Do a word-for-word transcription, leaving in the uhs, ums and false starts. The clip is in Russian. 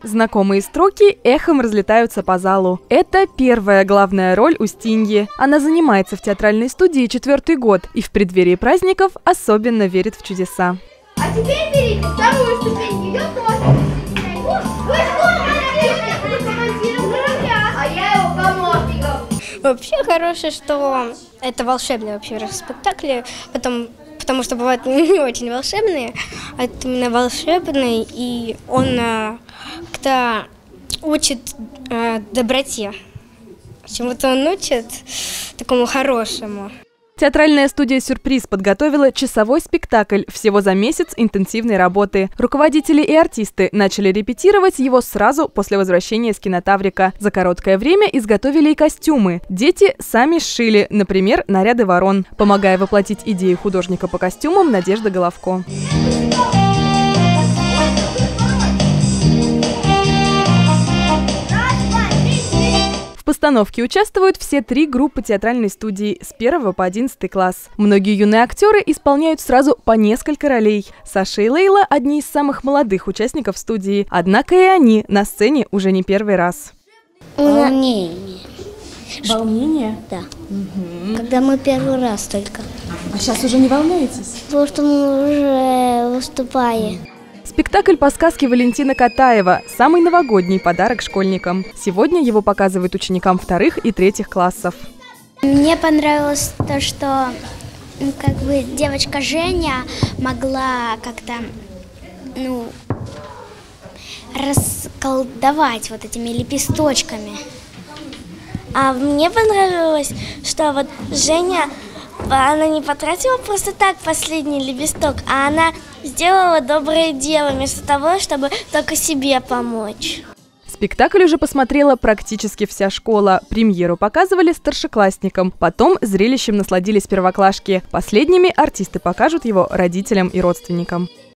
Знакомые строки эхом разлетаются по залу. Это первая главная роль Устиньи. Она занимается в театральной студии четвертый год и в преддверии праздников особенно верит в чудеса. А теперь берите вторую ступень, ее тоже. Вы что, а я его помощником. Вообще хорошее, что это волшебный вообще спектакль, потом, потому что бывают не очень волшебные, а это именно волшебный, и он а, как-то учит а, доброте. Чему-то он учит такому хорошему. Театральная студия «Сюрприз» подготовила часовой спектакль всего за месяц интенсивной работы. Руководители и артисты начали репетировать его сразу после возвращения с кинотаврика. За короткое время изготовили и костюмы. Дети сами сшили, например, наряды ворон, помогая воплотить идеи художника по костюмам Надежда Головко. В постановке участвуют все три группы театральной студии с первого по одиннадцатый класс. Многие юные актеры исполняют сразу по несколько ролей. Саша и Лейла – одни из самых молодых участников студии. Однако и они на сцене уже не первый раз. Волнение. Волнение? Да. Угу. Когда мы первый раз только. А сейчас уже не волнуетесь? Потому что мы уже выступаем. Спектакль по сказке Валентина Катаева – самый новогодний подарок школьникам. Сегодня его показывают ученикам вторых и третьих классов. Мне понравилось то, что ну, как бы девочка Женя могла как-то ну, расколдовать вот этими лепесточками. А мне понравилось, что вот Женя, она не потратила просто так последний лепесток, а она сделала доброе дело вместо того, чтобы только себе помочь. Спектакль уже посмотрела практически вся школа. Премьеру показывали старшеклассникам. Потом зрелищем насладились первоклашки. Последними артисты покажут его родителям и родственникам.